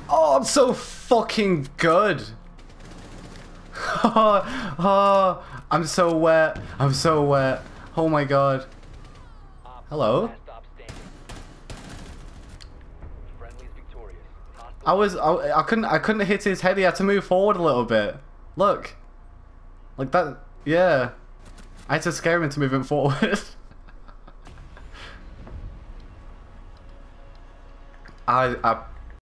Oh, I'm so fucking good. Oh, I'm so wet. I'm so wet. Oh my god. Hello. I couldn't hit his head. He had to move forward a little bit. Look. Like that. Yeah. I had to scare him into moving forward. I